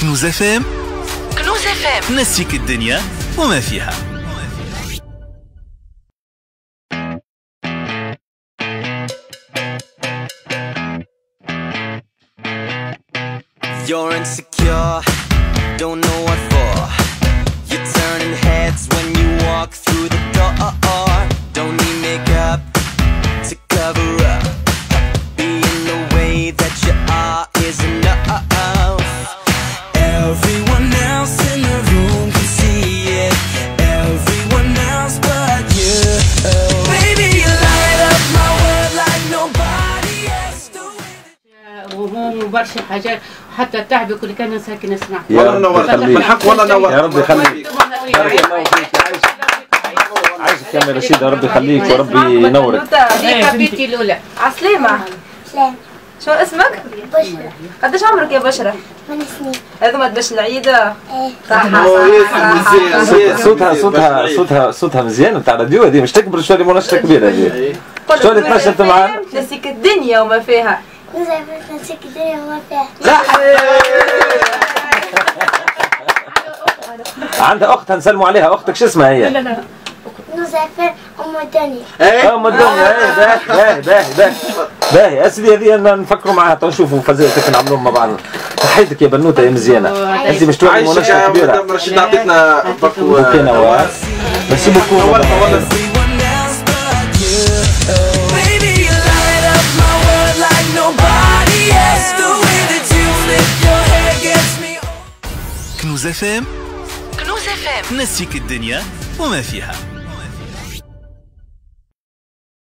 كنوز اف ام. كنوز اف ام نسيك الدنيا وما فيها. You're insecure, don't know what for. You're turning heads when you walk through the door. Don't need makeup to cover up. Being the way that you are is enough. Everyone else in the room can see it. Everyone else but you. Baby, you light up my world like nobody else do it. وهموم وبرشا حاجات حتى تعبك اللي كان ساكن نسمع. والله نورت بالحق، والله نورت. يا رب يخليك. بارك الله فيك. عايشك يا رشيد، يا رب يخليك وربي ينورك. هذه حبيبتي الاولى. عسلامة. سلام. شو اسمك؟ بشرى. قداش عمرك يا بشرى؟ 8 سنين. هذوما باش العيدة؟ ايه. صوتها مزيان نتاع الراديو. هذه مش تكبر شوية منشطة كبيرة هذه. شو اللي تنشطت معاه؟ نسيك الدنيا وما فيها. نسيك الدنيا وما فيها. لا. عندها أخت هنسلموا عليها. أختك شو اسمها هي؟ لا. نزافر أم الدنيا. أم الدنيا. باهي أسدي هذه نفكروا معها نشوفوا فزاتك نعملوها مع بعض. تحيتك يا بنوتة يا مزيانة. أنت مش تولي منشطة كبيرة. رشيد عطيتنا بوكينا بس بكون كنوز اف ام. كنوز اف ام نسيك الدنيا وما فيها.